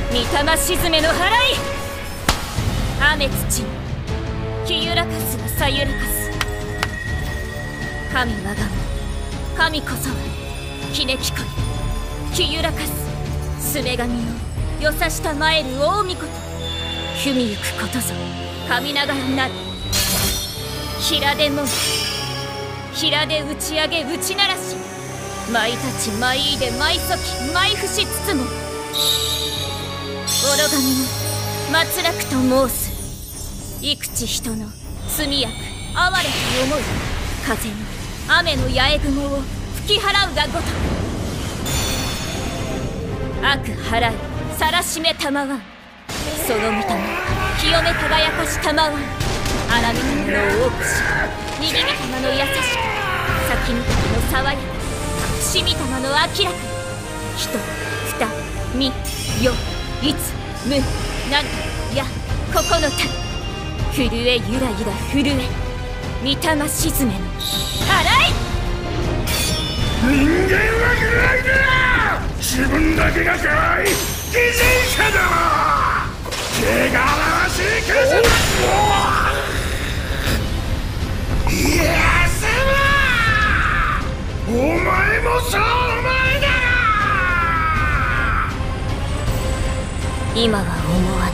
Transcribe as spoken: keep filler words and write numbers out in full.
御霊鎮めの払い。雨土きゆらかすはさゆらかす。神我がも神こそはきねきこいきゆらかす。すめ神のよさしたまえる大御事。踏みゆくことぞ神ながらなる。平でも平で打ち上げ打ち鳴らし。舞たち舞いで舞そき舞伏しつつも。愚神の松楽と申す。幾地人の罪悪哀れと思う。風の雨の八重雲を吹き払うがごとく。悪払いさらしめたまわん。その御霊清め輝かしたまわん。荒御霊の多くし逃げ御霊の優しく。先御霊の爽やか伏御霊の明らかに。人二三四一無七や九たる。震えゆらゆら震え御霊鎮めの払い。 人間は嫌いだ。自分だけが可愛い偽善者だ。汚らわしい風だ。いやさまお前もそうお前だ。 今は思わぬ。